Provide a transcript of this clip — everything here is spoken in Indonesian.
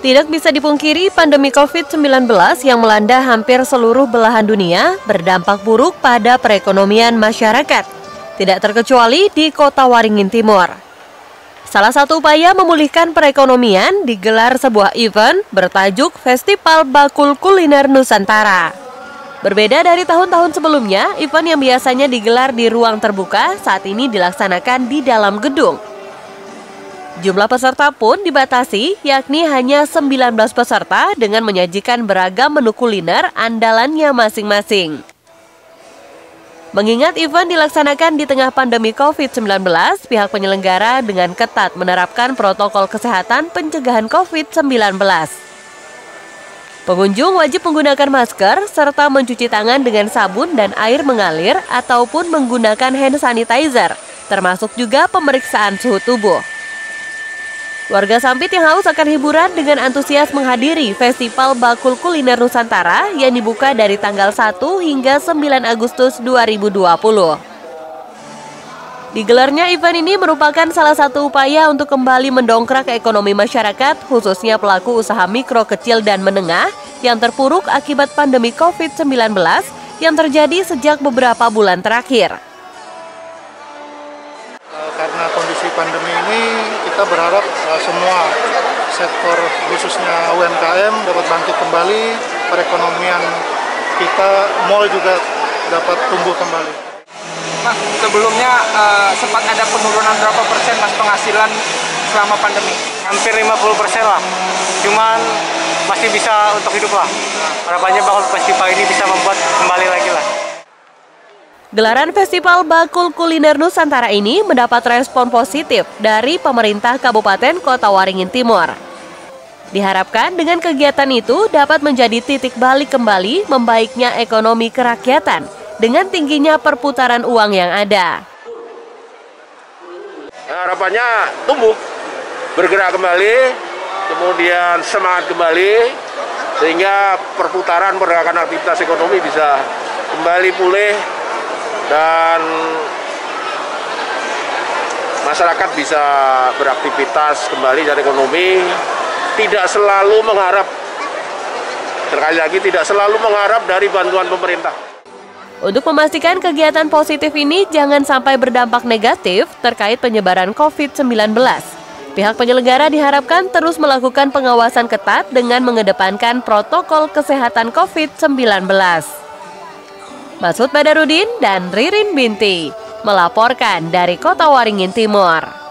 Tidak bisa dipungkiri, pandemi COVID-19 yang melanda hampir seluruh belahan dunia berdampak buruk pada perekonomian masyarakat, tidak terkecuali di Kota Waringin Timur. Salah satu upaya memulihkan perekonomian digelar sebuah event bertajuk Festival Bakul Kuliner Nusantara. Berbeda dari tahun-tahun sebelumnya, event yang biasanya digelar di ruang terbuka saat ini dilaksanakan di dalam gedung. Jumlah peserta pun dibatasi, yakni hanya 19 peserta dengan menyajikan beragam menu kuliner andalannya masing-masing. Mengingat event dilaksanakan di tengah pandemi COVID-19, pihak penyelenggara dengan ketat menerapkan protokol kesehatan pencegahan COVID-19. Pengunjung wajib menggunakan masker serta mencuci tangan dengan sabun dan air mengalir ataupun menggunakan hand sanitizer, termasuk juga pemeriksaan suhu tubuh. Warga Sampit yang haus akan hiburan dengan antusias menghadiri Festival Bakul Kuliner Nusantara yang dibuka dari tanggal 1 hingga 9 Agustus 2020. Digelarnya event ini merupakan salah satu upaya untuk kembali mendongkrak ekonomi masyarakat, khususnya pelaku usaha mikro, kecil, dan menengah yang terpuruk akibat pandemi COVID-19 yang terjadi sejak beberapa bulan terakhir. Karena kondisi pandemi ini, kita berharap semua sektor khususnya UMKM dapat bangkit kembali, perekonomian kita, mal juga dapat tumbuh kembali. Mas, sebelumnya sempat ada penurunan berapa persen mas penghasilan selama pandemi? Hampir 50% lah, cuman masih bisa untuk hidup lah. Harapannya bahwa festival ini bisa membuat kembali lagi lah. Gelaran Festival Bakul Kuliner Nusantara ini mendapat respon positif dari pemerintah Kabupaten Kota Waringin Timur. Diharapkan dengan kegiatan itu dapat menjadi titik balik kembali membaiknya ekonomi kerakyatan dengan tingginya perputaran uang yang ada. Harapannya tumbuh, bergerak kembali, kemudian semangat kembali, sehingga perputaran pergerakan aktivitas ekonomi bisa kembali pulih, dan masyarakat bisa beraktivitas kembali dari ekonomi, tidak selalu mengharap, sekali lagi tidak selalu mengharap dari bantuan pemerintah. Untuk memastikan kegiatan positif ini jangan sampai berdampak negatif terkait penyebaran COVID-19, pihak penyelenggara diharapkan terus melakukan pengawasan ketat dengan mengedepankan protokol kesehatan COVID-19. Masud Badarudin dan Ririn Binti melaporkan dari Kota Waringin Timur.